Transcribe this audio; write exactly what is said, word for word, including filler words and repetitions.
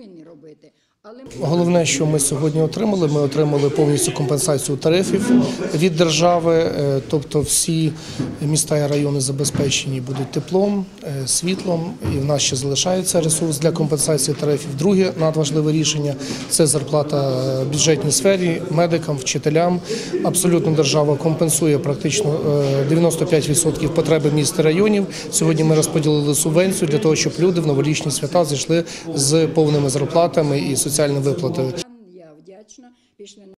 повинні робити. Але головне, що ми сьогодні отримали, ми отримали повністю компенсацію тарифів від держави, тобто всі міста і райони забезпечені будуть теплом, світлом, і в нас ще залишається ресурс для компенсації тарифів. Друге надважливе рішення – це зарплата в бюджетній сфері, медикам, вчителям. Абсолютно держава компенсує практично дев'яносто п'ять відсотків потреби міст і районів. Сьогодні ми розподілили субвенцію для того, щоб люди в новорічні свята зайшли з повними зарплатами і соціальними виплатами. я вдячна. Пішли